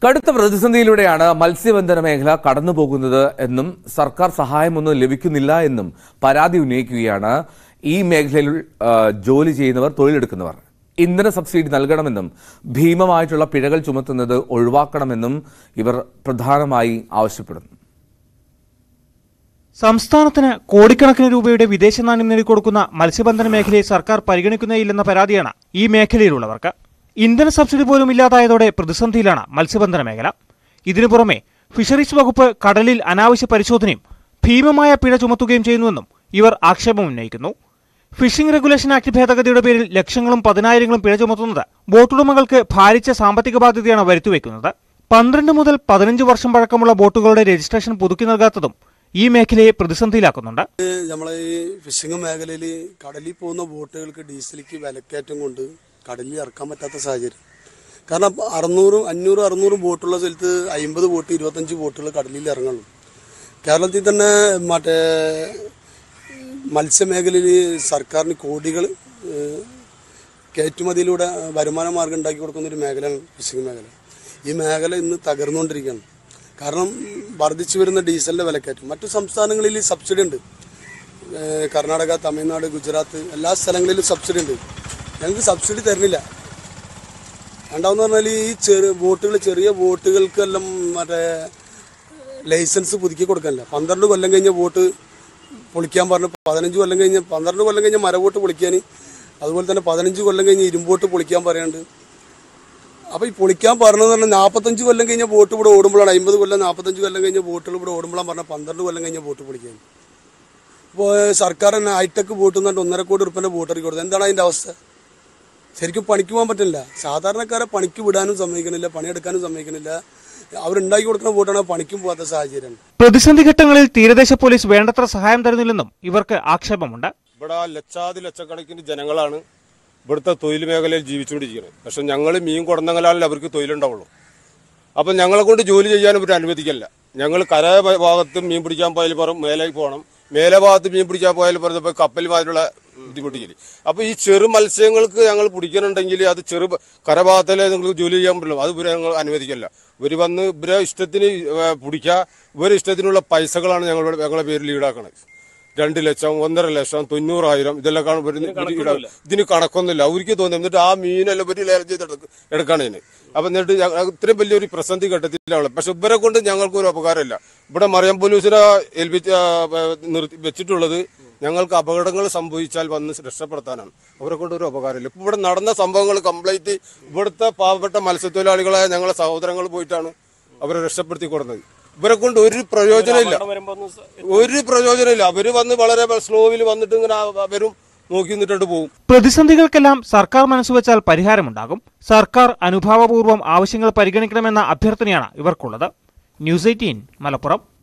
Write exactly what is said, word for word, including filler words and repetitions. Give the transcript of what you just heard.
കടുത്ത പ്രതിസന്ധിയിലൂടെയാണ് മത്സ്യബന്ധന മേഖല കടന്നുപോകുന്നത് എന്നും സർക്കാർ സഹായമൊന്നും ലഭിക്കുന്നില്ല എന്നും പരാതി ഉന്നയിക്കുകയാണ് ഈ മേഖലയിൽ ജോലി ചെയ്യുന്നവർ, തൊഴിലെടുക്കുന്നവർ. ഇന്ധന സബ്സിഡി നൽകണമെന്നും ഭീമമായിട്ടുള്ള പിഴകൾ ചുമത്തുന്നത് ഒഴിവാക്കണമെന്നും ഇവർ പ്രധാനമായി ആവശ്യപ്പെടുന്നു. സംസ്ഥാനത്തിന് കോടിക്കണക്കിന് രൂപയുടെ വിദേശ നാണ്യം നേടിക്കൊടുക്കുന്ന മത്സ്യബന്ധന മേഖലയെ സർക്കാർ പരിഗണിക്കുന്നേയില്ലെന്ന പരാതിയാണ് ഈ മേഖലയിലുള്ളവർക്ക്. ഇന്ധന സബ്സിഡി പോലും ഇല്ലാതായതോടെ പ്രതിസന്ധിയിലാണ് മത്സ്യബന്ധന മേഖല. ഇതിനു പുറമെ ഫിഷറീസ് വകുപ്പ് കടലിൽ അനാവശ്യ പരിശോധനയും ഭീമമായ പിഴ ചുമത്തുകയും ചെയ്യുന്നുവെന്നും ഇവർ ആക്ഷേപം ഉന്നയിക്കുന്നു. ഫിഷിംഗ് റെഗുലേഷൻ ആക്ട് ഭേദഗതിയുടെ പേരിൽ ലക്ഷങ്ങളും പതിനായിരങ്ങളും പിഴ ചുമത്തുന്നത് ബോട്ടുടമകൾക്ക് ഭാരിച്ച സാമ്പത്തിക ബാധ്യതയാണ് വരുത്തിവെക്കുന്നത്. പന്ത്രണ്ട് മുതൽ പതിനഞ്ച് വർഷം പഴക്കമുള്ള ബോട്ടുകളുടെ രജിസ്ട്രേഷൻ പുതുക്കി നൽകാത്തതും ഈ മേഖലയെ പ്രതിസന്ധിയിലാക്കുന്നുണ്ട്. നമ്മളെ ഈ ഫിഷിംഗ് മേഖലയിൽ കടലിൽ പോകുന്ന ബോട്ടുകൾക്ക് ഡീസലിക്ക് വിലക്കയറ്റം കൊണ്ട് കടലിൽ ഇറക്കാൻ പറ്റാത്ത സാഹചര്യം. കാരണം അറുന്നൂറും അഞ്ഞൂറ് അറുന്നൂറും ബോട്ടുള്ള സ്ഥലത്ത് അമ്പത് ബോട്ട് ഇരുപത്തഞ്ച് ബോട്ടുകൾ കടലിൽ ഇറങ്ങുള്ളൂ. കേരളത്തിൽ തന്നെ മറ്റേ മത്സ്യമേഖലയിൽ സർക്കാരിന് കോടികൾ കയറ്റുമതിയിലൂടെ വരുമാന മാർഗം ഉണ്ടാക്കി കൊടുക്കുന്ന ഒരു മേഖലയാണ് ഫിഷിംഗ് മേഖല. ഈ മേഖല ഇന്ന് തകർന്നുകൊണ്ടിരിക്കുകയാണ്. കാരണം വർദ്ധിച്ചു വരുന്ന ഡീസലിൻ്റെ വിലക്കയറ്റം. മറ്റു സംസ്ഥാനങ്ങളിൽ സബ്സിഡി ഉണ്ട്. കർണാടക, തമിഴ്നാട്, ഗുജറാത്ത് എല്ലാ സ്ഥലങ്ങളിലും സബ്സിഡി ഉണ്ട്. ഞങ്ങൾക്ക് സബ്സിഡി തരുന്നില്ല. രണ്ടാമെന്ന് പറഞ്ഞാൽ ഈ ചെറിയ ബോട്ടുകൾ ചെറിയ ബോട്ടുകൾക്കെല്ലാം മറ്റേ ലൈസൻസ് പുതുക്കി കൊടുക്കാനില്ല. പന്ത്രണ്ട് കൊല്ലം കഴിഞ്ഞ ബോട്ട് പൊളിക്കാൻ പറഞ്ഞു. പതിനഞ്ച് കൊല്ലം കഴിഞ്ഞ് പന്ത്രണ്ട് കൊല്ലം കഴിഞ്ഞ മരബോട്ട് പൊളിക്കാൻ, അതുപോലെ തന്നെ പതിനഞ്ച് കൊല്ലം കഴിഞ്ഞ് ഇരുമ്പോട്ട് പൊളിക്കാൻ പറയാണ്ട്. അപ്പോൾ ഈ പൊളിക്കാൻ പറഞ്ഞതെന്ന് പറഞ്ഞാൽ നാൽപ്പത്തഞ്ച് കൊല്ലം കഴിഞ്ഞ ബോട്ട് ഇവിടെ ഓടുമ്പോഴാണ്, അമ്പത് കൊല്ലം നാൽപ്പത്തഞ്ച് കൊല്ലം കഴിഞ്ഞ ബോട്ടുകൾ ഇവിടെ ഓടുമ്പോഴാണ് പറഞ്ഞാൽ പന്ത്രണ്ട് കൊല്ലം കഴിഞ്ഞ ബോട്ട് പൊളിക്കാൻ. ഇപ്പോൾ സർക്കാർ തന്നെ ഹൈടെക് ബോട്ട് എന്നിട്ട് ഒന്നര കോടി റുപ്യൻ്റെ ബോട്ട് ഇറക്കി കൊടുത്തത്. എന്താണ് അതിൻ്റെ അവസ്ഥ? ശരിക്കും പണിക്ക് പോകാൻ പറ്റില്ല. സാധാരണക്കാരെ പണിക്ക് വിടാനും സമ്മതിക്കണില്ല, പണിയെടുക്കാനും സമ്മതിക്കണില്ല. അവരുണ്ടാക്കി കൊടുക്കുന്ന ബോട്ടാണ് പണിക്കും പോകാത്ത സാഹചര്യം. പ്രതിസന്ധി ഘട്ടങ്ങളിൽ തീരദേശ പോലീസ് വേണ്ടത്ര സഹായം തരുന്നില്ലെന്നും ഇവർക്ക് ആക്ഷേപമുണ്ട്. ഇവിടെ ലക്ഷാതി ലക്ഷക്കണക്കിന് ജനങ്ങളാണ് ഇവിടുത്തെ തൊഴിൽ മേഖലയിൽ ജീവിച്ചുകൊണ്ടിരിക്കുന്നത്. പക്ഷെ ഞങ്ങൾ മീൻ കൊടുന്നെങ്കിലാണല്ലോ അവർക്ക് തൊഴിലുണ്ടാവുള്ളൂ. അപ്പം ഞങ്ങളെ കൊണ്ട് ജോലി ചെയ്യാൻ ഇവർ അനുവദിക്കില്ല. ഞങ്ങൾ കര ഭാഗത്ത് മീൻ പിടിക്കാൻ പോയാൽ പറയും മേലേക്ക് പോകണം, മേലെ ഭാഗത്ത് മീൻ പിടിക്കാൻ പോയാൽ പറഞ്ഞപ്പോൾ കപ്പൽ മാതിരിയുള്ള ബുദ്ധിമുട്ടിക്കില്ല. അപ്പോൾ ഈ ചെറു മത്സ്യങ്ങൾക്ക് ഞങ്ങൾ പിടിക്കണമെങ്കിൽ അത് ചെറു കരഭാഗത്തിലെ നിങ്ങൾക്ക് ജോലി ചെയ്യാൻ പറ്റുള്ളൂ. അത് ഇവരെ ഞങ്ങൾ അനുവദിക്കില്ല. ഇവർ വന്ന് ഇവരെ ഇഷ്ടത്തിന് പിടിക്കുക, ഇവരെ ഇഷ്ടത്തിനുള്ള പൈസകളാണ് ഞങ്ങളുടെ ഞങ്ങളുടെ പേരിൽ ഈടാക്കണത്. രണ്ട് ലക്ഷം ഒന്നര ലക്ഷം തൊണ്ണൂറായിരം ഇതെല്ലാം കാണും. ഇതിന് കണക്കൊന്നുമില്ല. അവർക്ക് തോന്നി. എന്നിട്ട് ആ മീനെല്ലാം ഒരു ലേലം ചെയ്ത് എടുക്കണേന്. അപ്പം എന്നിട്ട് ഇത്രയും വലിയൊരു പ്രതിസന്ധി ഘട്ടത്തിലാണ്. പക്ഷെ ഇവരെ കൊണ്ട് ഞങ്ങൾക്ക് ഒരു ഉപകാരമില്ല. ഇവിടെ മറിയം പോലീസിനെ ഏൽപ്പിച്ച നിർത്തി വെച്ചിട്ടുള്ളത് ഞങ്ങൾക്ക് അപകടങ്ങൾ സംഭവിച്ചാൽ വന്ന് രക്ഷപ്പെടുത്താനാണ്. അവരെ കൊണ്ട് ഒരു ഉപകാരമില്ല. ഇപ്പം ഇവിടെ നടന്ന സംഭവങ്ങൾ കംപ്ലീറ്റ് ഇവിടുത്തെ പാവപ്പെട്ട മത്സ്യത്തൊഴിലാളികളായ ഞങ്ങളുടെ സഹോദരങ്ങൾ പോയിട്ടാണ് അവരെ രക്ഷപ്പെടുത്തി കൊടുക്കുന്നത്. ഇവരെ കൊണ്ട് ഒരു പ്രയോജനമില്ല, ഒരു പ്രയോജനമില്ല. അവര് വന്ന് വളരെ സ്ലോവിൽ വന്നിട്ട് ഇങ്ങനെ അവരും നോക്കി നിന്നിട്ട് പോകും. പ്രതിസന്ധികൾക്കെല്ലാം സർക്കാർ മനസ്സുവെച്ചാൽ പരിഹാരമുണ്ടാകും. സർക്കാർ അനുഭാവപൂർവ്വം ആവശ്യങ്ങൾ പരിഗണിക്കണമെന്ന അഭ്യർത്ഥനയാണ് ഇവർക്കുള്ളത്. News eighteen Malappuram.